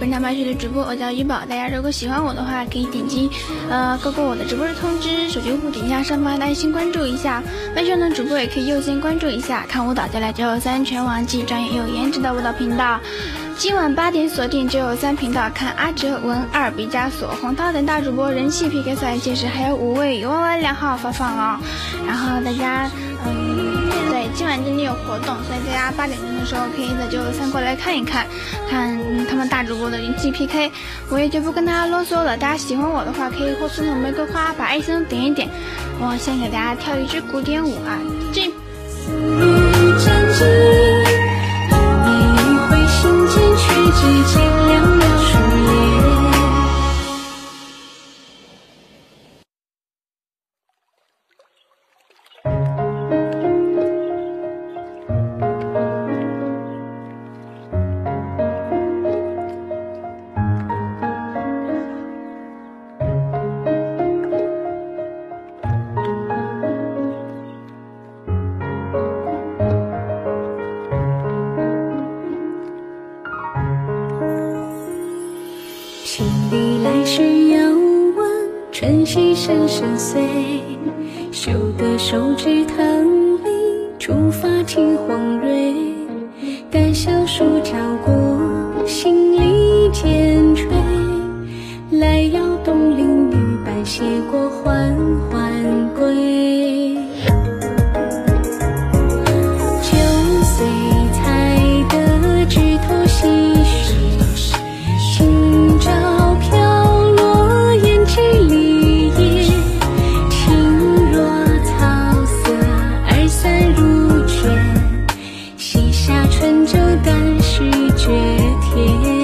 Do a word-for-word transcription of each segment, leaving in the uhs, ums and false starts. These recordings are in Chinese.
本场白雪的主播，我叫鱼宝。大家如果喜欢我的话，可以点击呃勾勾我的直播日通知，手机用户点一下上方的爱心关注一下。白雪呢，主播也可以优先关注一下，看舞蹈就来九九三全网既专业又颜值的舞蹈频道。今晚八点锁定九九三频道，看阿哲、文二、毕加索、黄涛等大主播人气 P K 赛，届时还有五位 Y Y 两号发放哦。然后大家嗯，对，今晚真的有活动，所以大家八点钟的时候可以在九九三过来看一看，看他们大主播的人气 P K。我也就不跟大家啰嗦了，大家喜欢我的话，可以或送送玫瑰花，把爱心点一点。我先给大家跳一支古典舞啊，这。心间却只见寥寥树叶。 千里来时遥望，春溪声声碎。修得手指棠梨，触发听黄蕊。待小树照过，心里渐垂。来摇东林雨，半斜过缓缓归。九岁才得枝头细水，今朝飘落胭脂梨叶。听若草色二三如卷，西夏春酒淡是绝甜。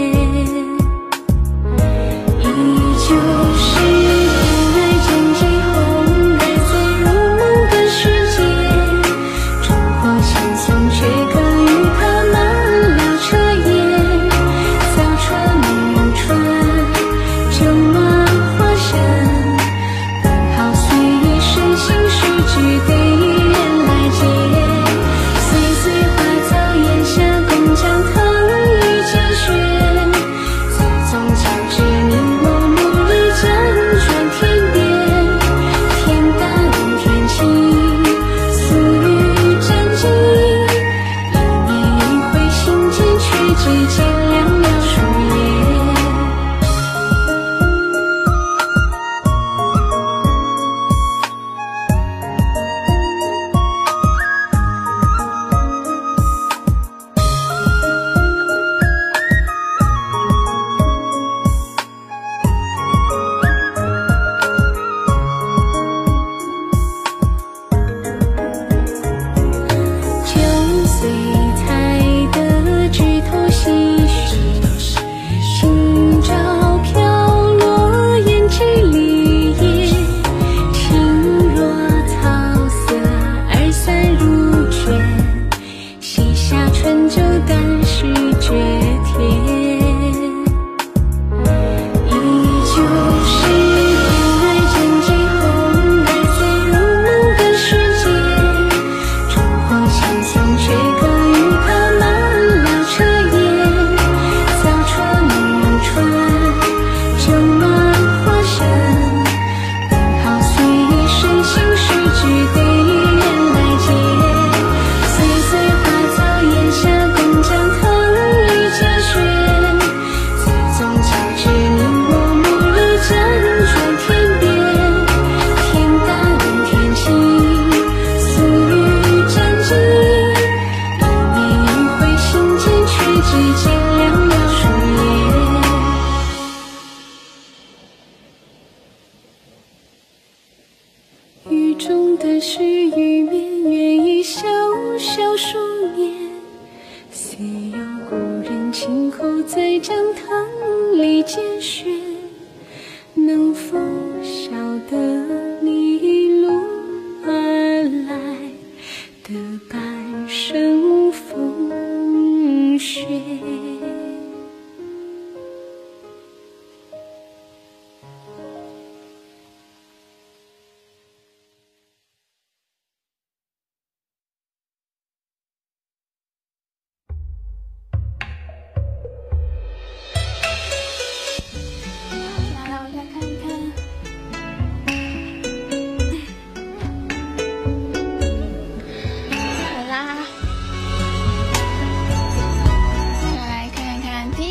雨中的是雨绵，愿一笑笑数年。虽有故人今后再将棠梨拣选，能否晓得你一路而来的半生风雪？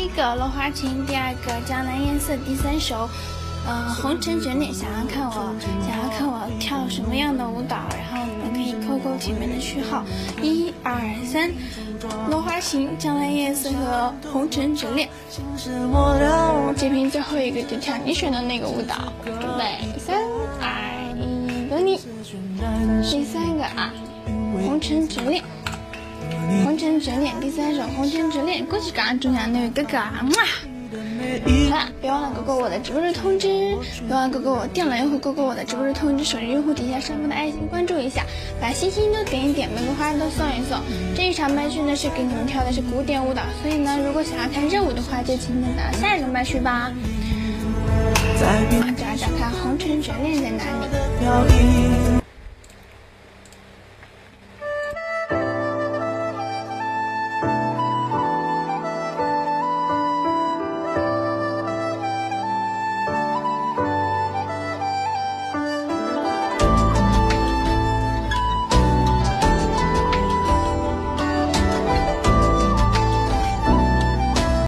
个《落花情》，第二个《江南夜色》，第三首呃《红尘眷恋》。想要看我想要看我跳什么样的舞蹈，然后你们可以扣扣前面的序号一二三，《落花情》、《江南夜色》和《红尘眷恋》。这篇最后一个就跳你选的那个舞蹈，准备三二一，等你。第三个啊，《红尘眷恋》。红尘眷恋，第三首《红尘眷恋》，恭喜刚刚中奖那位哥哥啊！好了，别忘了勾勾我的直播日通知，别忘了勾勾我电脑用户勾勾我的直播日通知，手机用户底下上方的爱心关注一下，把星星都点一点，玫瑰花都送一送。这一场麦序呢是给你们跳的是古典舞蹈，所以呢如果想要看热舞的话，就请等到下一个麦序吧。找找看《红尘眷恋》在哪里。